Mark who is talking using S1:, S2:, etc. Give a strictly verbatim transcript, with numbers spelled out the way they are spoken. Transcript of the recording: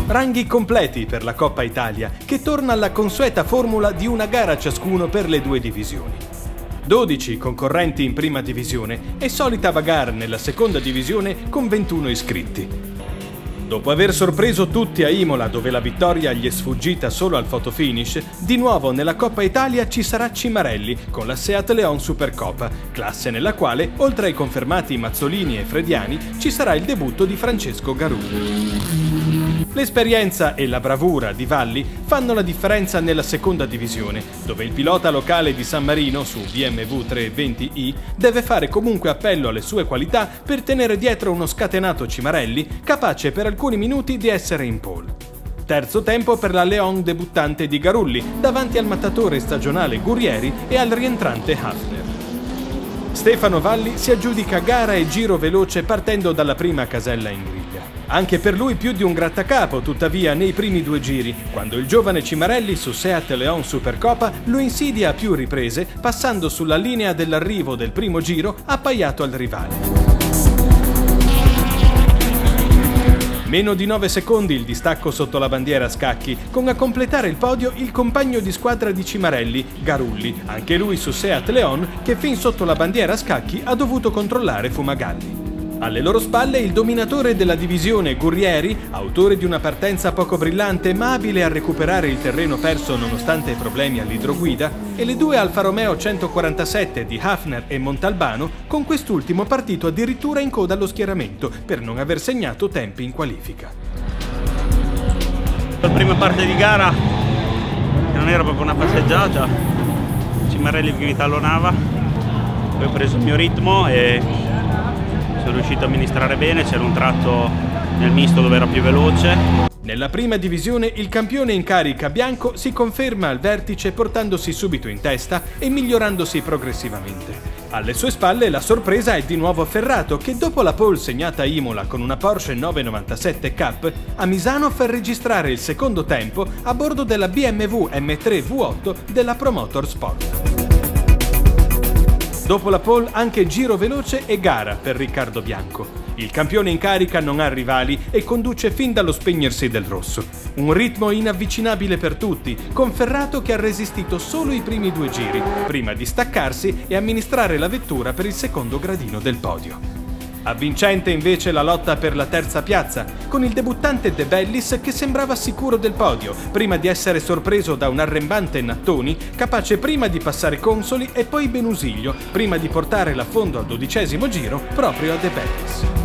S1: Ranghi completi per la Coppa Italia, che torna alla consueta formula di una gara ciascuno per le due divisioni. dodici concorrenti in prima divisione e solita bagarre nella seconda divisione con ventuno iscritti. Dopo aver sorpreso tutti a Imola, dove la vittoria gli è sfuggita solo al fotofinish, di nuovo nella Coppa Italia ci sarà Cimarelli con la Seat Leon Supercoppa, classe nella quale, oltre ai confermati Mazzolini e Frediani, ci sarà il debutto di Francesco Garulli. L'esperienza e la bravura di Valli fanno la differenza nella seconda divisione, dove il pilota locale di San Marino su B M W trecentoventi i deve fare comunque appello alle sue qualità per tenere dietro uno scatenato Cimarelli capace per alcuni minuti di essere in pole. Terzo tempo per la Leon debuttante di Garulli davanti al mattatore stagionale Gurrieri e al rientrante Hafner. Stefano Valli si aggiudica gara e giro veloce partendo dalla prima casella in griglia. Anche per lui più di un grattacapo, tuttavia, nei primi due giri, quando il giovane Cimarelli su Seat Leon Supercoppa lo insidia a più riprese, passando sulla linea dell'arrivo del primo giro appaiato al rivale. Meno di nove secondi il distacco sotto la bandiera a scacchi, con a completare il podio il compagno di squadra di Cimarelli, Garulli, anche lui su Seat Leon, che fin sotto la bandiera a scacchi ha dovuto controllare Fumagalli. Alle loro spalle il dominatore della divisione Gurrieri, autore di una partenza poco brillante ma abile a recuperare il terreno perso nonostante i problemi all'idroguida, e le due Alfa Romeo centoquarantasette di Hafner e Montalbano, con quest'ultimo partito addirittura in coda allo schieramento per non aver segnato tempi in qualifica.
S2: La prima parte di gara, che non era proprio una passeggiata, Cimarelli che mi tallonava, poi ho preso il mio ritmo e sono riuscito a amministrare bene. C'era un tratto nel misto dove era più veloce.
S1: Nella prima divisione il campione in carica bianco si conferma al vertice portandosi subito in testa e migliorandosi progressivamente. Alle sue spalle la sorpresa è di nuovo Ferrato che dopo la pole segnata a Imola con una Porsche novecentonovantasette Cup a Misano fa registrare il secondo tempo a bordo della B M W M tre V otto della Promotor Sport. Dopo la pole anche giro veloce e gara per Riccardo Bianco. Il campione in carica non ha rivali e conduce fin dallo spegnersi del rosso. Un ritmo inavvicinabile per tutti, con Ferrato che ha resistito solo i primi due giri, prima di staccarsi e amministrare la vettura per il secondo gradino del podio. Avvincente invece la lotta per la terza piazza, con il debuttante De Bellis che sembrava sicuro del podio, prima di essere sorpreso da un arrembante Nattoni, capace prima di passare Consoli e poi Benusiglio, prima di portare l'affondo al dodicesimo giro proprio a De Bellis.